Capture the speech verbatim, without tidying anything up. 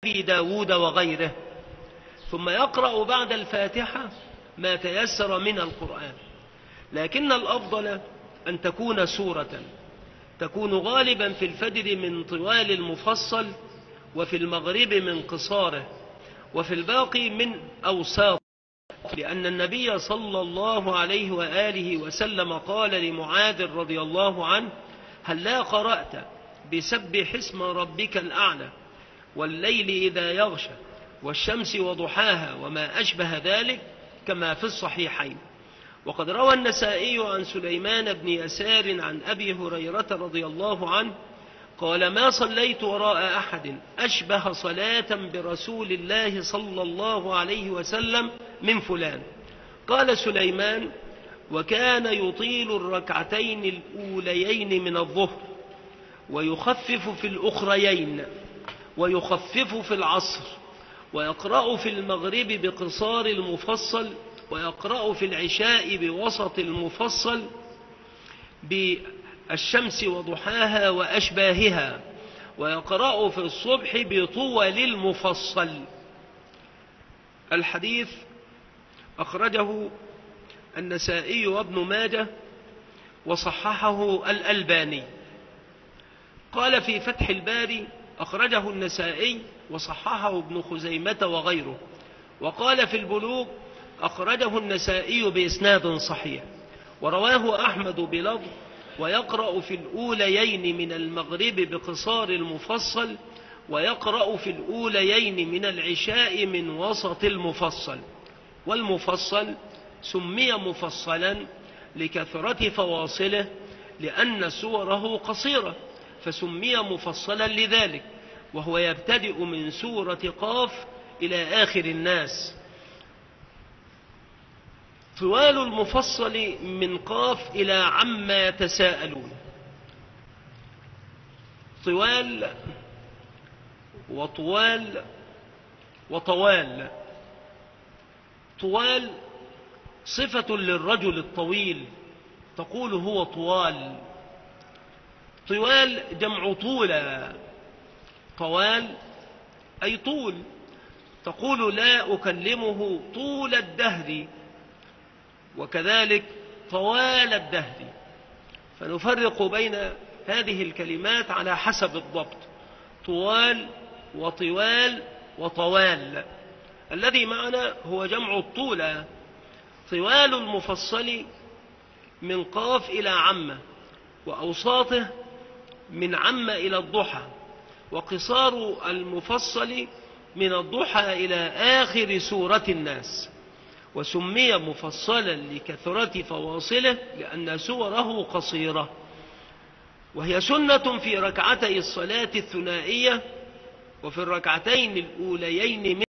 أبي داود وغيره، ثم يقرأ بعد الفاتحة ما تيسر من القرآن. لكن الأفضل أن تكون سورة تكون غالبا في الفجر من طوال المفصل، وفي المغرب من قصاره، وفي الباقي من أوساط، لأن النبي صلى الله عليه وآله وسلم قال لمعاذ رضي الله عنه: هل لا قرأت بسبح اسم ربك الأعلى والليل إذا يغشى والشمس وضحاها وما أشبه ذلك، كما في الصحيحين. وقد روى النسائي عن سليمان بن يسار عن أبي هريرة رضي الله عنه قال: ما صليت وراء أحد أشبه صلاة برسول الله صلى الله عليه وسلم من فلان. قال سليمان: وكان يطيل الركعتين الأوليين من الظهر، ويخفف في الأخريين، ويخفف في العصر، ويقرأ في المغرب بقصار المفصل، ويقرأ في العشاء بوسط المفصل، بالشمس وضحاها وأشباهها، ويقرأ في الصبح بطول المفصل. الحديث أخرجه النسائي وابن ماجه وصححه الألباني. قال في فتح الباري: أخرجه النسائي وصححه ابن خزيمة وغيره. وقال في البلوغ: أخرجه النسائي بإسناد صحيح. ورواه أحمد بلفظ: ويقرأ في الأوليين من المغرب بقصار المفصل، ويقرأ في الأوليين من العشاء من وسط المفصل. والمفصل سمي مفصلا لكثرة فواصله، لأن سوره قصيرة فسمي مفصلا لذلك، وهو يبتدئ من سورة قاف إلى آخر الناس. طوال المفصل من قاف إلى عما يتساءلون. طوال وطوال وطوال. طوال صفة للرجل الطويل، تقول هو طوال. طوال جمع طولة. طوال أي طول، تقول لا أكلمه طول الدهر، وكذلك طوال الدهر. فنفرق بين هذه الكلمات على حسب الضبط: طوال وطوال وطوال. الذي معنا هو جمع الطولة. طوال المفصل من قاف إلى عمة، وأوساطه من عمة إلى الضحى، وقصار المفصل من الضحى إلى آخر سورة الناس. وسمي مفصلا لكثرة فواصله، لأن سوره قصيرة. وهي سنة في ركعتي الصلاة الثنائية، وفي الركعتين الأوليين من